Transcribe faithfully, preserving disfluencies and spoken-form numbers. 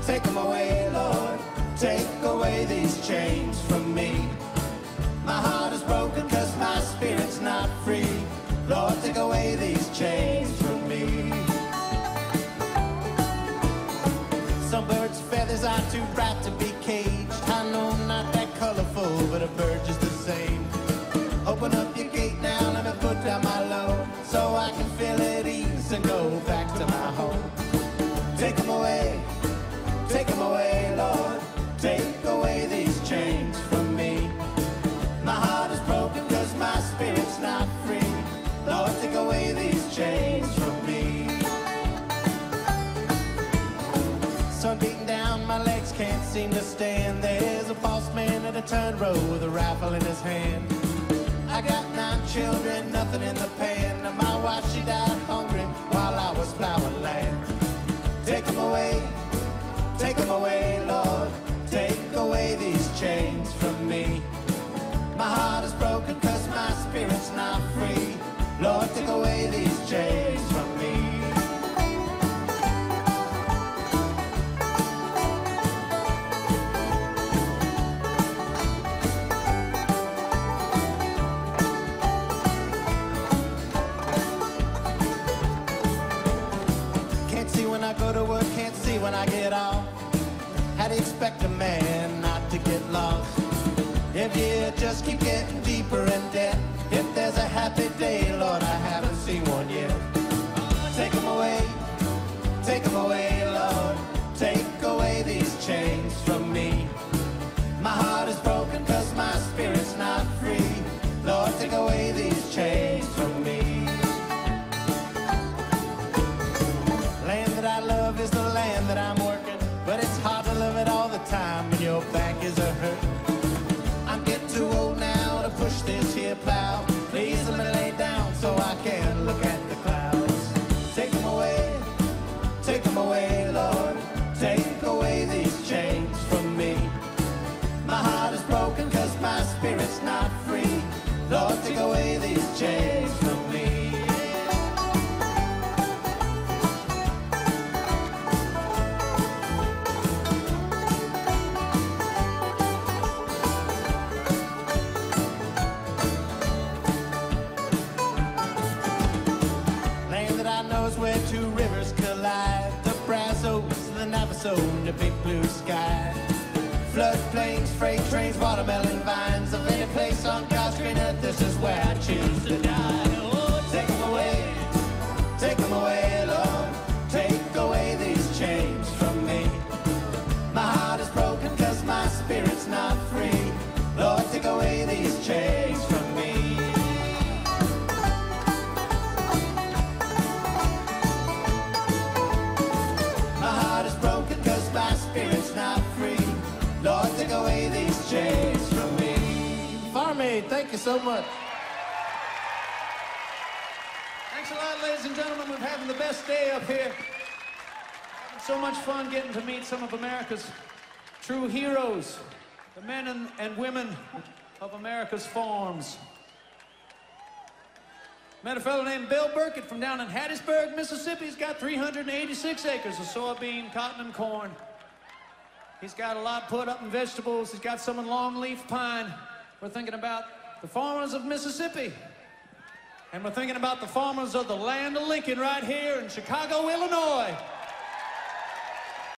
Take them away, Lord. Take away these chains from me. My heart is broken cause my spirit's not free. Lord, take away these chains from me. Some birds' feathers are too bright to be caged. I know not that colorful, but a bird just the same. Open up your gate now, let me put down my load, so I can feel at ease and go back to my home. Take them away, take them away, Lord. Take away these chains from me. My heart is broken cause my spirit's not free. Lord, take away these chains from me. Sun beating down, my legs can't seem to stand. There's a boss man at a turn road with a rifle in his hand. I got nine children, nothing in the pan, and my wife, she died hungry while I was plowing land. Take them away, take them away, Lord. Take away these chains from me. My heart is broken cause my spirit's not free. Lord, take away these chains from me. Can't see when I go to work, can't see when I get off. How do you expect a man not to get lost? If you just keep getting deeper in debt. If there's a happy day, Lord, I haven't seen one yet. Take them away, take them away, Lord. Take away these chains from me. My heart is broken cause my spirit's not free. Lord, take away these chains from me. Land that I love is the land that I'm working, but it's hard to live it all the time when your back is a hurt. I'm getting too old now to push this here plow. Please let me lay down so I can look at the clouds. Take them away, take them away, Lord. Take away these chains from me. My heart is broken cause my spirit's not free. Lord, take away these chains from me. Where two rivers collide, the Brazos, the Navajo, and the big blue sky. Floodplains, freight trains, watermelon vines. Of any place on God's green earth, this is where I choose to die. Oh, take them away, take them away, Lord. Take away these chains from me. My heart is broken cause my spirit's not free. Lord, take away these chains from me. Spirit's not free. Lord, take away these chains from me. Farm Aid, thank you so much. Thanks a lot, ladies and gentlemen. We're having the best day up here. Having so much fun getting to meet some of America's true heroes, the men and, and women of America's farms. Met a fellow named Bill Burkett from down in Hattiesburg, Mississippi. He's got three hundred eighty-six acres of soybean, cotton, and corn. He's got a lot put up in vegetables. He's got some in longleaf pine. We're thinking about the farmers of Mississippi. And we're thinking about the farmers of the land of Lincoln right here in Chicago, Illinois.